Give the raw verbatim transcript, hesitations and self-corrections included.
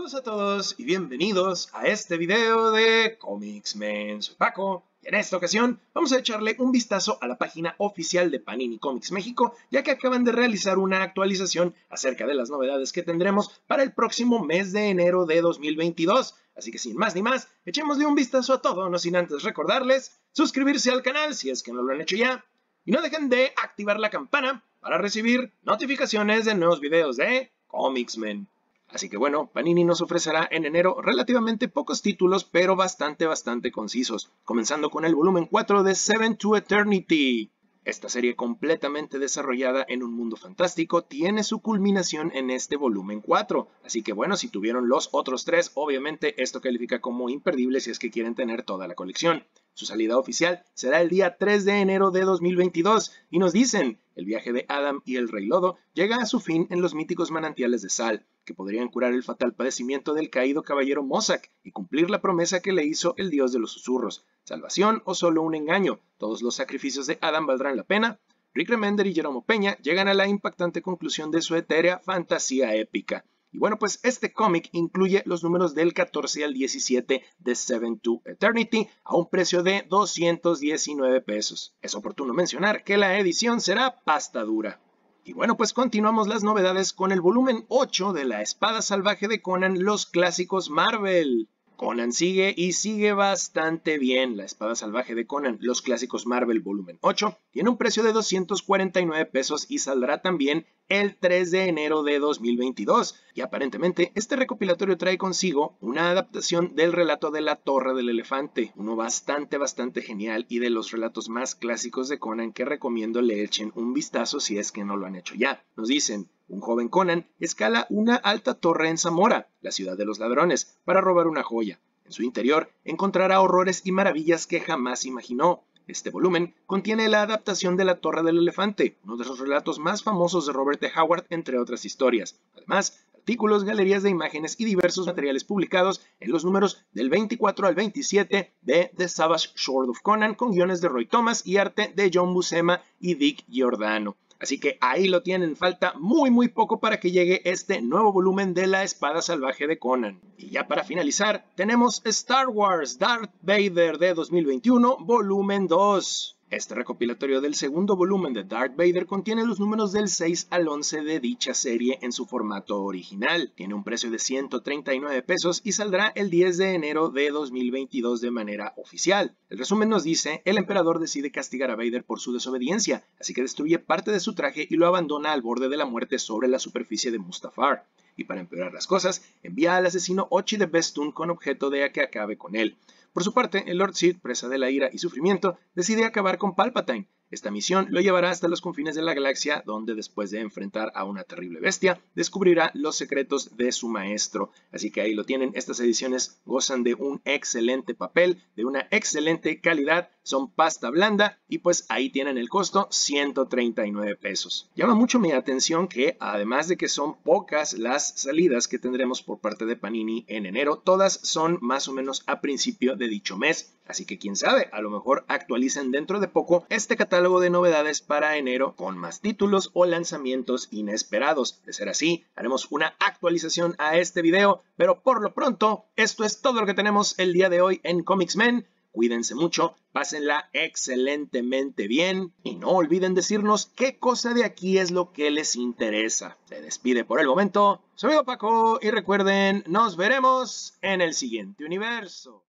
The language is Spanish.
Saludos a todos y bienvenidos a este video de Comics Men. Soy Paco y en esta ocasión vamos a echarle un vistazo a la página oficial de Panini Comics México, ya que acaban de realizar una actualización acerca de las novedades que tendremos para el próximo mes de enero de dos mil veintidós. Así que sin más ni más, echémosle un vistazo a todo, no sin antes recordarles suscribirse al canal si es que no lo han hecho ya, y no dejen de activar la campana para recibir notificaciones de nuevos videos de Comics Men. Así que bueno, Panini nos ofrecerá en enero relativamente pocos títulos, pero bastante bastante concisos, comenzando con el volumen cuatro de Seven to Eternity. Esta serie completamente desarrollada en un mundo fantástico tiene su culminación en este volumen cuatro, así que bueno, si tuvieron los otros tres, obviamente esto califica como imperdible si es que quieren tener toda la colección. Su salida oficial será el día tres de enero de dos mil veintidós, y nos dicen, el viaje de Adam y el Rey Lodo llega a su fin en los míticos manantiales de sal, que podrían curar el fatal padecimiento del caído caballero Mossack y cumplir la promesa que le hizo el dios de los susurros. ¿Salvación o solo un engaño? ¿Todos los sacrificios de Adam valdrán la pena? Rick Remender y Jeromo Peña llegan a la impactante conclusión de su etérea fantasía épica. Y bueno, pues este cómic incluye los números del catorce al diecisiete de Seven to Eternity a un precio de doscientos diecinueve pesos. Es oportuno mencionar que la edición será pasta dura. Y bueno, pues continuamos las novedades con el volumen ocho de La Espada Salvaje de Conan, los clásicos Marvel. Conan sigue y sigue bastante bien. La Espada Salvaje de Conan, los clásicos Marvel volumen ocho, tiene un precio de doscientos cuarenta y nueve pesos y saldrá también el tres de enero de dos mil veintidós. Y aparentemente este recopilatorio trae consigo una adaptación del relato de La Torre del Elefante, uno bastante bastante genial y de los relatos más clásicos de Conan que recomiendo le echen un vistazo si es que no lo han hecho ya. Nos dicen: un joven Conan escala una alta torre en Zamora, la ciudad de los ladrones, para robar una joya. En su interior encontrará horrores y maravillas que jamás imaginó. Este volumen contiene la adaptación de La Torre del Elefante, uno de los relatos más famosos de Robert E. Howard, entre otras historias. Además, artículos, galerías de imágenes y diversos materiales publicados en los números del veinticuatro al veintisiete de The Savage Sword of Conan, con guiones de Roy Thomas y arte de John Buscema y Dick Giordano. Así que ahí lo tienen, falta muy muy poco para que llegue este nuevo volumen de La Espada Salvaje de Conan. Y ya para finalizar, tenemos Star Wars Darth Vader de dos mil veintiuno, volumen dos. Este recopilatorio del segundo volumen de Darth Vader contiene los números del seis al once de dicha serie en su formato original. Tiene un precio de ciento treinta y nueve pesos y saldrá el diez de enero de dos mil veintidós de manera oficial. El resumen nos dice: el emperador decide castigar a Vader por su desobediencia, así que destruye parte de su traje y lo abandona al borde de la muerte sobre la superficie de Mustafar. Y para empeorar las cosas, envía al asesino Ochi de Bestun con objeto de que acabe con él. Por su parte, el Lord Sith, presa de la ira y sufrimiento, decide acabar con Palpatine. Esta misión lo llevará hasta los confines de la galaxia, donde después de enfrentar a una terrible bestia, descubrirá los secretos de su maestro. Así que ahí lo tienen, estas ediciones gozan de un excelente papel, de una excelente calidad, son pasta blanda y pues ahí tienen el costo, ciento treinta y nueve pesos. Llama mucho mi atención que, además de que son pocas las salidas que tendremos por parte de Panini en enero, todas son más o menos a principio de dicho mes. Así que quién sabe, a lo mejor actualicen dentro de poco este catálogo de novedades para enero con más títulos o lanzamientos inesperados. De ser así, haremos una actualización a este video, pero por lo pronto, esto es todo lo que tenemos el día de hoy en Comics Men. Cuídense mucho, pásenla excelentemente bien y no olviden decirnos qué cosa de aquí es lo que les interesa. Se despide por el momento, soy Paco y recuerden, nos veremos en el siguiente universo.